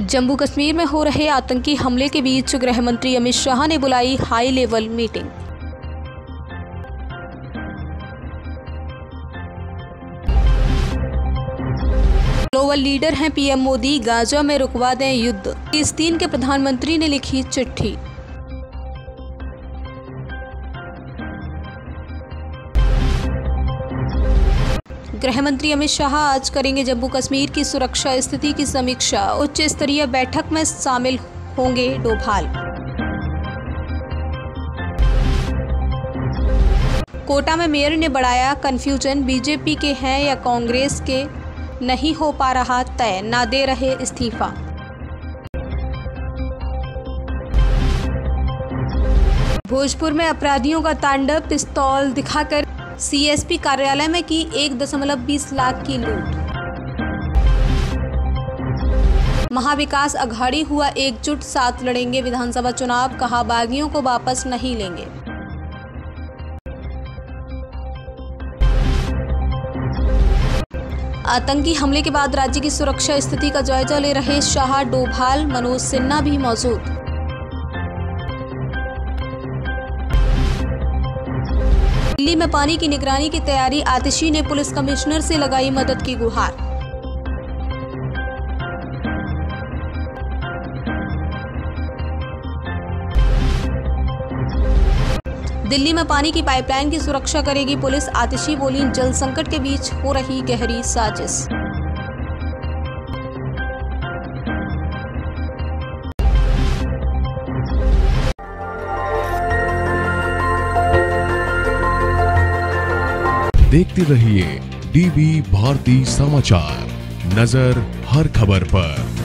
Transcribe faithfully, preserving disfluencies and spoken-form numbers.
जम्मू कश्मीर में हो रहे आतंकी हमले के बीच गृह मंत्री अमित शाह ने बुलाई high level meeting. Global leader हैं पीएम मोदी, गाजा में रुकवा दें युद्ध, फिलिस्तीन के प्रधानमंत्री ने लिखी चिट्ठी। गृह मंत्री अमित शाह आज करेंगे जम्मू कश्मीर की सुरक्षा स्थिति की समीक्षा। उच्च स्तरीय बैठक में शामिल होंगे डोभाल। कोटा में मेयर ने बढ़ाया कंफ्यूजन, बीजेपी के हैं या कांग्रेस के, नहीं हो पा रहा तय, ना दे रहे इस्तीफा। भोजपुर में अपराधियों का तांडव, पिस्तौल दिखाकर सीएसपी कार्यालय में की एक दशमलव बीस लाख की लूट। महाविकास अघाड़ी हुआ एकजुट, साथ लड़ेंगे विधानसभा चुनाव, कहा बागियों को वापस नहीं लेंगे। आतंकी हमले के बाद राज्य की सुरक्षा स्थिति का जायजा ले रहे शाह, डोभाल, मनोज सिन्हा भी मौजूद। दिल्ली में पानी की निगरानी की तैयारी, आतिशी ने पुलिस कमिश्नर से लगाई मदद की गुहार। दिल्ली में पानी की पाइपलाइन की सुरक्षा करेगी पुलिस, आतिशी बोली जल संकट के बीच हो रही गहरी साजिश। देखते रहिए डीवी भारती समाचार, नजर हर खबर पर।